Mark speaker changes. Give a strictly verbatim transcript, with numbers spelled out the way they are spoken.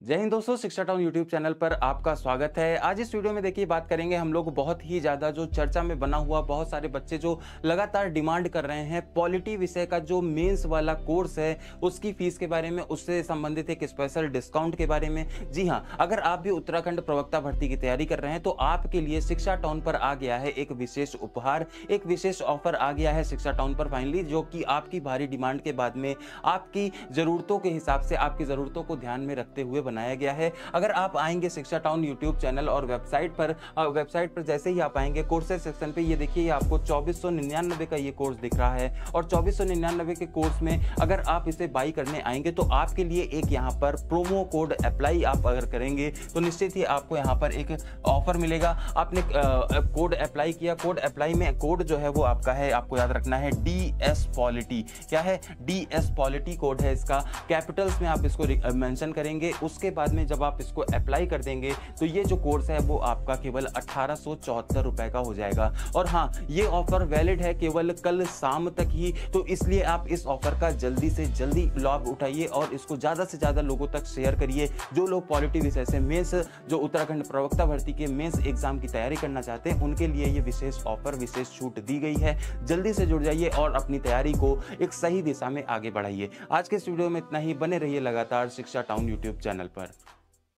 Speaker 1: जय हिंद दोस्तों, शिक्षा टाउन यूट्यूब चैनल पर आपका स्वागत है। आज इस वीडियो में देखिए बात करेंगे हम लोग बहुत ही ज़्यादा जो चर्चा में बना हुआ, बहुत सारे बच्चे जो लगातार डिमांड कर रहे हैं पॉलिटी विषय का जो मेंस वाला कोर्स है उसकी फीस के बारे में, उससे संबंधित एक स्पेशल डिस्काउंट के बारे में। जी हाँ, अगर आप भी उत्तराखंड प्रवक्ता भर्ती की तैयारी कर रहे हैं तो आपके लिए शिक्षा टाउन पर आ गया है एक विशेष उपहार, एक विशेष ऑफर आ गया है शिक्षा टाउन पर फाइनली, जो कि आपकी भारी डिमांड के बाद में आपकी ज़रूरतों के हिसाब से, आपकी ज़रूरतों को ध्यान में रखते हुए बनाया गया है। अगर आप आएंगे शिक्षा टाउन यूट्यूब चैनल और वेबसाइट पर, वेबसाइट पर जैसे ही आप आएंगे कोर्सेज सेक्शन पे, ये देखिए आपको चौबीस सौ निन्यानवे का ये कोर्स दिख रहा है। और चौबीस सौ निन्यानवे के कोर्स में अगर आप इसे बाई करने आएंगे तो आपके लिए एक यहाँ पर प्रोमो कोड अप्लाई आप अगर करेंगे तो निश्चित ही आपको यहाँ पर एक ऑफर मिलेगा। आपने कोड अप्लाई किया, कोड अप्लाई में कोड जो है वो आपका है, आपको याद रखना है डी एस पॉलिटी। क्या है? डी एस पॉलिटी कोड है इसका, कैपिटल्स में आप इसको मेंशन करेंगे। उसके बाद में जब आप इसको अप्लाई कर देंगे तो ये जो कोर्स है वो आपका केवल अठारह सौ चौहत्तर रुपए का हो जाएगा। और हाँ, ये ऑफर वैलिड है केवल कल शाम तक ही, तो इसलिए आप इस ऑफर का जल्दी से जल्दी लाभ उठाइए और इसको ज़्यादा से ज़्यादा लोगों तक शेयर करिए। जो लोग पॉलिटी विषय से मेंस, जो उत्तराखंड प्रवक्ता भर्ती के मेंस एग्जाम की तैयारी करना चाहते हैं, उनके लिए ये विशेष ऑफर, विशेष छूट दी गई है। जल्दी से जुड़ जाइए और अपनी तैयारी को एक सही दिशा में आगे बढ़ाइए। आज के इस वीडियो में इतना ही। बने रहिए लगातार शिक्षा टाउन यूट्यूब चैनल पर।